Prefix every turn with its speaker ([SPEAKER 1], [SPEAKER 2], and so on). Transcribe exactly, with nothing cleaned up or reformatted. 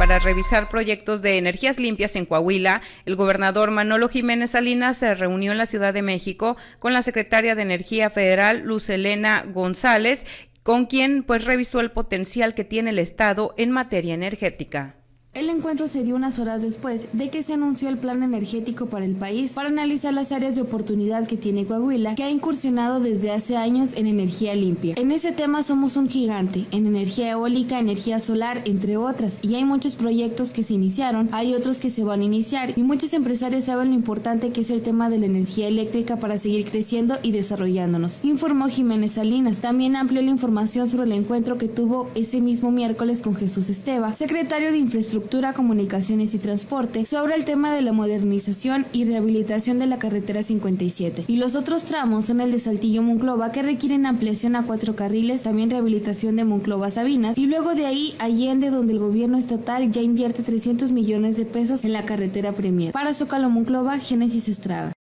[SPEAKER 1] para revisar proyectos de energías limpias en Coahuila, el gobernador Manolo Jiménez Salinas se reunió en la Ciudad de México con la secretaria de Energía Federal, Luz Helena González, con quien pues revisó el potencial que tiene el Estado en materia energética.
[SPEAKER 2] El encuentro se dio unas horas después de que se anunció el plan energético para el país para analizar las áreas de oportunidad que tiene Coahuila, que ha incursionado desde hace años en energía limpia. En ese tema somos un gigante, en energía eólica, energía solar, entre otras, y hay muchos proyectos que se iniciaron, hay otros que se van a iniciar, y muchos empresarios saben lo importante que es el tema de la energía eléctrica para seguir creciendo y desarrollándonos, informó Jiménez Salinas. También amplió la información sobre el encuentro que tuvo ese mismo miércoles con Jesús Esteva, secretario de Infraestructura, Comunicaciones y Transporte, sobre el tema de la modernización y rehabilitación de la carretera cincuenta y siete. Y los otros tramos son el de Saltillo-Monclova, que requieren ampliación a cuatro carriles, también rehabilitación de Monclova-Sabinas, y luego de ahí Allende, donde el gobierno estatal ya invierte trescientos millones de pesos en la carretera Premier. Para Zócalo Monclova, Génesis Estrada.